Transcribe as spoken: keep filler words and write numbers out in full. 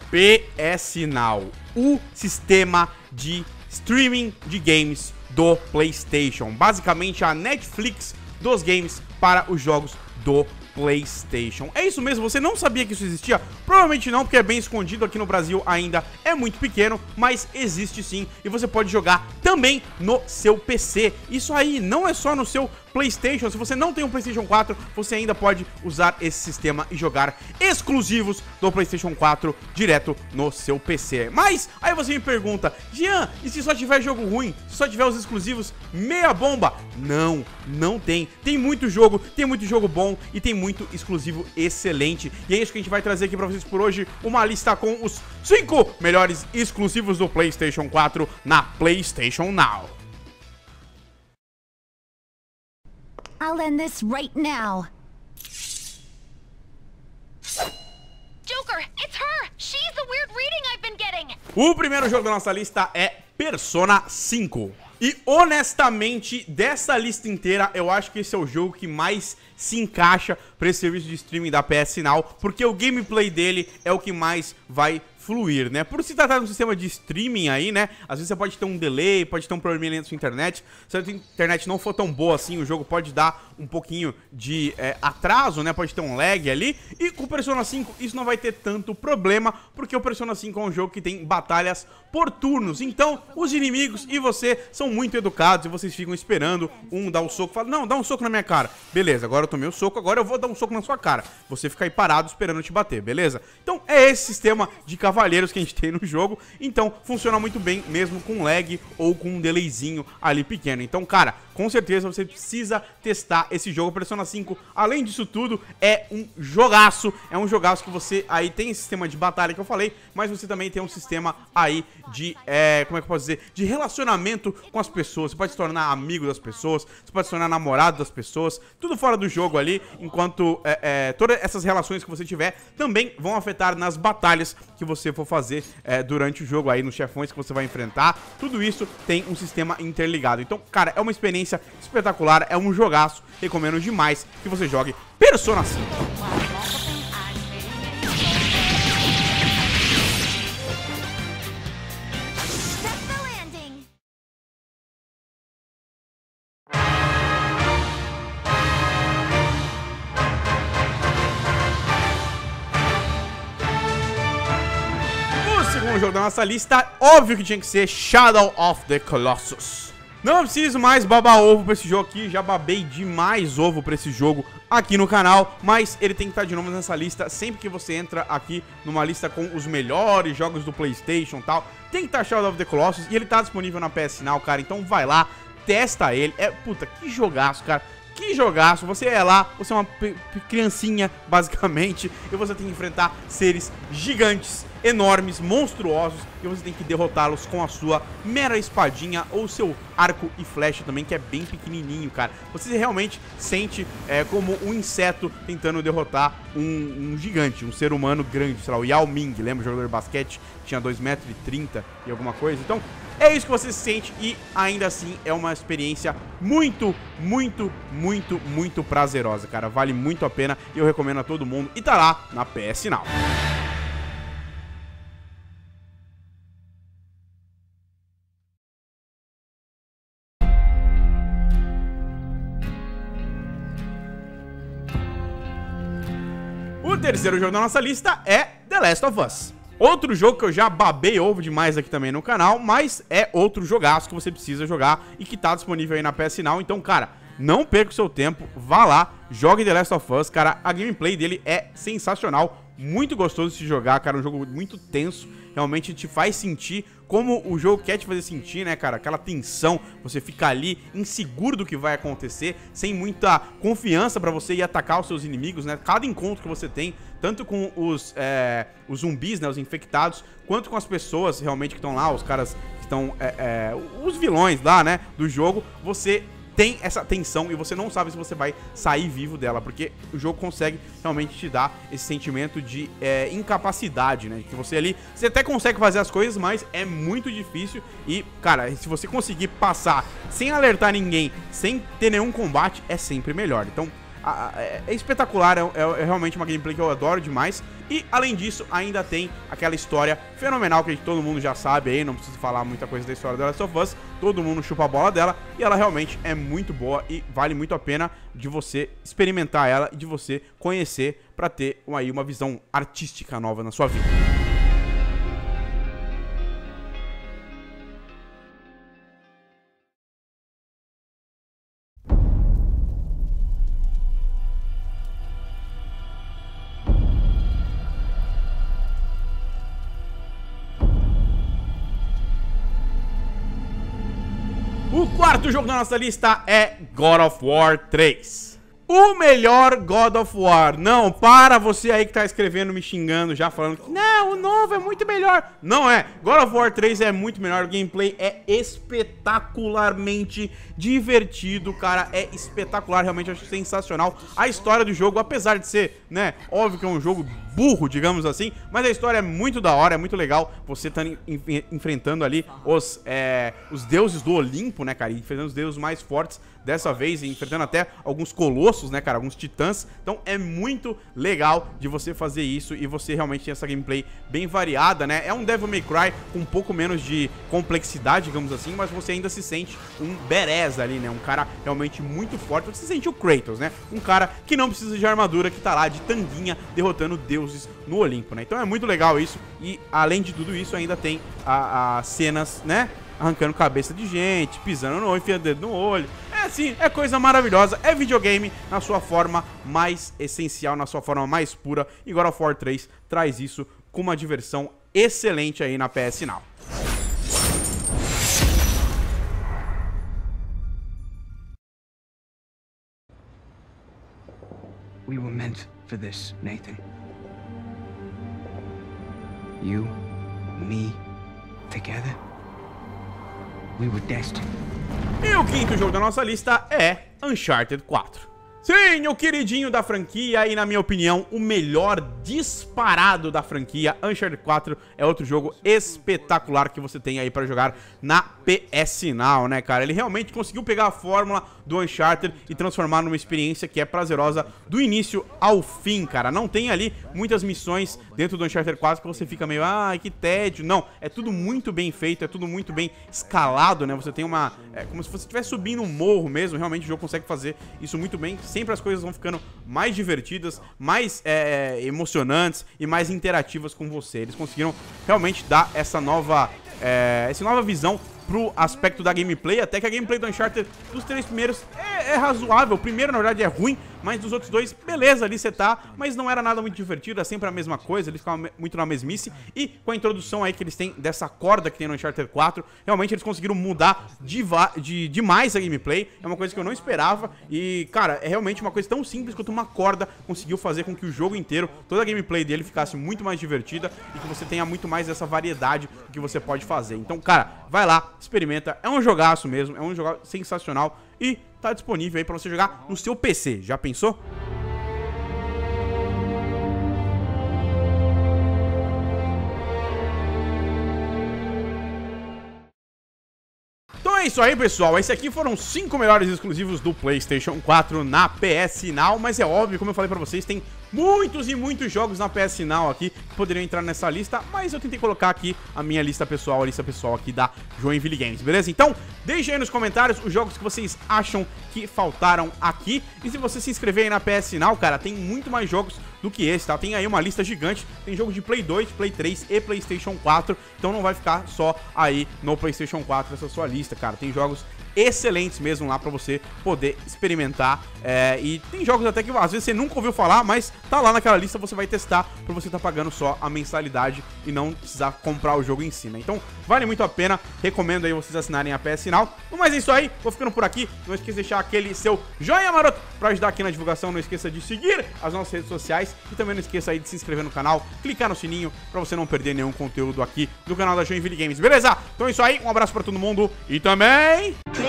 P S Now, o sistema de streaming de games do PlayStation. Basicamente a Netflix dos games para os jogos do PlayStation. É isso mesmo, você não sabia que isso existia? Provavelmente não, porque é bem escondido aqui no Brasil, ainda é muito pequeno, mas existe sim, e você pode jogar também no seu P C. Isso aí não é só no seu PlayStation, se você não tem um PlayStation quatro, você ainda pode usar esse sistema e jogar exclusivos do PlayStation quatro direto no seu P C. Mas aí você me pergunta, Jean, e se só tiver jogo ruim? Se só tiver os exclusivos meia bomba? Não, não tem. Tem muito jogo, tem muito jogo bom e tem muito exclusivo excelente. E é isso que a gente vai trazer aqui pra vocês por hoje, uma lista com os cinco melhores exclusivos do PlayStation quatro na PlayStation Now. I'll end this right now. Joker, it's her! She's the weird reading I've been getting! O primeiro jogo da nossa lista é Persona cinco. E honestamente, dessa lista inteira, eu acho que esse é o jogo que mais se encaixa para esse serviço de streaming da P S Now, porque o gameplay dele é o que mais vai fluir, né? Por se tratar de um sistema de streaming aí, né? Às vezes você pode ter um delay, pode ter um probleminha na sua internet. Se a sua internet não for tão boa assim, o jogo pode dar um pouquinho de é, atraso, né? Pode ter um lag ali. E com o Persona cinco isso não vai ter tanto problema, porque o Persona cinco é um jogo que tem batalhas por turnos. Então, os inimigos e você são muito educados e vocês ficam esperando um dar o soco. Fala, não, dá um soco na minha cara. Beleza, agora eu tomei o soco, agora eu vou dar um soco na sua cara. Você fica aí parado esperando te bater, beleza? Então, é esse sistema de cavaleiros que a gente tem no jogo. Então, funciona muito bem mesmo com lag ou com um delayzinho ali pequeno. Então, cara, com certeza você precisa testar esse jogo. Persona cinco, além disso tudo, é um jogaço. É um jogaço que você aí tem esse sistema de batalha que eu falei, mas você também tem um sistema aí de, é, como é que eu posso dizer? De relacionamento com as pessoas. Você pode se tornar amigo das pessoas, você pode se tornar namorado das pessoas, tudo fora do jogo ali, enquanto é, é, todas essas relações que você tiver também vão afetar nas batalhas que você for fazer é, durante o jogo aí, nos chefões que você vai enfrentar. Tudo isso tem um sistema interligado. Então, cara, é uma experiência espetacular, é um jogaço. Recomendo demais que você jogue Persona cinco. O jogo da nossa lista, óbvio que tinha que ser Shadow of the Colossus. Não preciso mais babar ovo pra esse jogo aqui, já babei demais ovo pra esse jogo aqui no canal, mas ele tem que estar de novo nessa lista. Sempre que você entra aqui numa lista com os melhores jogos do PlayStation e tal, tem que estar Shadow of the Colossus, e ele tá disponível na P S Now, cara, então vai lá, testa ele. É, puta, que jogaço, cara. Que jogaço, você é lá, você é uma criancinha, basicamente, e você tem que enfrentar seres gigantes, enormes, monstruosos, e você tem que derrotá-los com a sua mera espadinha ou seu arco e flecha também, que é bem pequenininho, cara. Você realmente sente é, como um inseto tentando derrotar um, um gigante, um ser humano grande, sei lá, o Yao Ming, lembra o jogador de basquete? Tinha dois metros e trinta e alguma coisa, então... É isso que você sente e ainda assim é uma experiência muito, muito, muito, muito prazerosa, cara. Vale muito a pena e eu recomendo a todo mundo e tá lá na P S Now. O terceiro jogo da nossa lista é The Last of Us. Outro jogo que eu já babei ovo demais aqui também no canal, mas é outro jogaço que você precisa jogar e que tá disponível aí na P S Now. Então, cara, não perca o seu tempo, vá lá, jogue The Last of Us, cara. A gameplay dele é sensacional, muito gostoso de se jogar, cara. Um jogo muito tenso, realmente te faz sentir como o jogo quer te fazer sentir, né, cara? Aquela tensão, você fica ali inseguro do que vai acontecer, sem muita confiança pra você ir atacar os seus inimigos, né? Cada encontro que você tem, tanto com os, é, os zumbis, né, os infectados, quanto com as pessoas realmente que estão lá, os caras que estão, é, é, os vilões lá, né, do jogo, você tem essa tensão e você não sabe se você vai sair vivo dela, porque o jogo consegue realmente te dar esse sentimento de é, incapacidade, né? Que você ali, você até consegue fazer as coisas, mas é muito difícil e, cara, se você conseguir passar sem alertar ninguém, sem ter nenhum combate, é sempre melhor. Então, a, a, é, é espetacular, é, é, é realmente uma gameplay que eu adoro demais. E, além disso, ainda tem aquela história fenomenal que todo mundo já sabe aí, não preciso falar muita coisa da história da Last of Us, todo mundo chupa a bola dela, e ela realmente é muito boa e vale muito a pena de você experimentar ela e de você conhecer pra ter aí uma visão artística nova na sua vida. O quarto jogo da nossa lista é God of War três. O melhor God of War. Não, para você aí que tá escrevendo, me xingando, já falando que não, o novo é muito melhor. Não é. God of War três é muito melhor. O gameplay é espetacularmente divertido, cara. É espetacular, realmente acho sensacional. A história do jogo, apesar de ser, né, óbvio que é um jogo burro, digamos assim, mas a história é muito da hora, é muito legal. Você tá enfrentando ali os, é, os deuses do Olimpo, né, cara, e enfrentando os deuses mais fortes dessa vez, e enfrentando até alguns colossos, né, cara, alguns titãs. Então é muito legal de você fazer isso e você realmente tem essa gameplay bem variada, né. É um Devil May Cry com um pouco menos de complexidade, digamos assim, mas você ainda se sente um badass ali, né, um cara realmente muito forte. Você se sente o Kratos, né, um cara que não precisa de armadura, que tá lá de tanguinha derrotando deuses no Olimpo, né. Então é muito legal isso. E além de tudo isso ainda tem as cenas, né, arrancando cabeça de gente, pisando no olho, enfiando dedo no olho. É assim, é coisa maravilhosa. É videogame na sua forma mais essencial, na sua forma mais pura. E God of War três traz isso com uma diversão excelente aí na P S Now. We were meant for this, Nathan. You, me, together. We were destined. E o quinto jogo da nossa lista é Uncharted quatro. Sim, o queridinho da franquia e, na minha opinião, o melhor disparado da franquia. Uncharted quatro é outro jogo espetacular que você tem aí pra jogar na P S Now, né, cara? Ele realmente conseguiu pegar a fórmula do Uncharted e transformar numa experiência que é prazerosa do início ao fim, cara. Não tem ali muitas missões dentro do Uncharted quatro que você fica meio, ah, que tédio. Não, é tudo muito bem feito, é tudo muito bem escalado, né? Você tem uma... é como se você estivesse subindo um morro mesmo. Realmente o jogo consegue fazer isso muito bem. Sempre as coisas vão ficando mais divertidas, mais é, emocionantes e mais interativas com você. Eles conseguiram realmente dar essa nova, é, essa nova visão pro aspecto da gameplay, até que a gameplay do Uncharted dos três primeiros é, é razoável. O primeiro, na verdade, é ruim, mas dos outros dois, beleza, ali você tá, mas não era nada muito divertido, é sempre a mesma coisa, eles ficavam muito na mesmice. E com a introdução aí que eles têm dessa corda que tem no Uncharted quatro, realmente eles conseguiram mudar de, de, demais a gameplay. É uma coisa que eu não esperava e, cara, é realmente uma coisa tão simples quanto uma corda conseguiu fazer com que o jogo inteiro, toda a gameplay dele ficasse muito mais divertida e que você tenha muito mais dessa variedade que você pode fazer. Então, cara, vai lá, experimenta, é um jogaço mesmo, é um jogo sensacional e tá disponível aí pra você jogar no seu P C, já pensou? Então é isso aí, pessoal, esse aqui foram os cinco melhores exclusivos do PlayStation quatro na P S Now, mas é óbvio, como eu falei pra vocês, tem muitos e muitos jogos na P S Now aqui que poderiam entrar nessa lista, mas eu tentei colocar aqui a minha lista pessoal, a lista pessoal aqui da Joinville Games, beleza? Então, deixem aí nos comentários os jogos que vocês acham que faltaram aqui, e se você se inscrever aí na P S Now, cara, tem muito mais jogos do que esse, tá? Tem aí uma lista gigante, tem jogos de Play dois, Play três e PlayStation quatro, então não vai ficar só aí no PlayStation quatro essa sua lista, cara, tem jogos excelentes mesmo lá pra você poder experimentar, é, e tem jogos até que às vezes você nunca ouviu falar, mas tá lá naquela lista, você vai testar pra você tá pagando só a mensalidade e não precisar comprar o jogo em si, né? Então vale muito a pena, recomendo aí vocês assinarem a P S Now. Mas é isso aí, vou ficando por aqui, não esqueça de deixar aquele seu joinha maroto pra ajudar aqui na divulgação, não esqueça de seguir as nossas redes sociais e também não esqueça aí de se inscrever no canal, clicar no sininho pra você não perder nenhum conteúdo aqui do canal da Joinville Games, beleza? Então é isso aí, um abraço pra todo mundo e também...